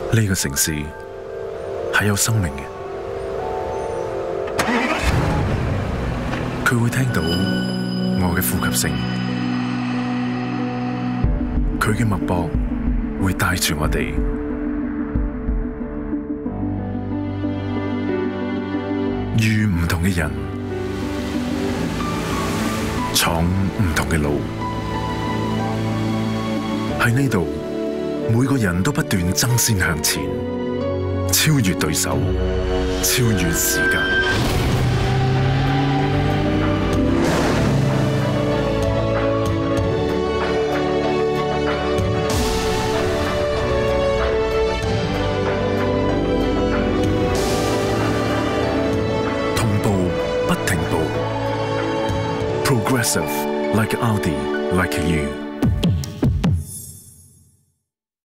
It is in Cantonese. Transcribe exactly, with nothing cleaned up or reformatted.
呢個城市係有生命嘅，佢會聽到我嘅呼吸聲，佢嘅脈搏會帶住我哋遇唔同嘅人，闖唔同嘅路。喺呢度，每個人都不斷爭先向前，超越對手，超越時間。同步不停步 ，Progressive like Audi like you。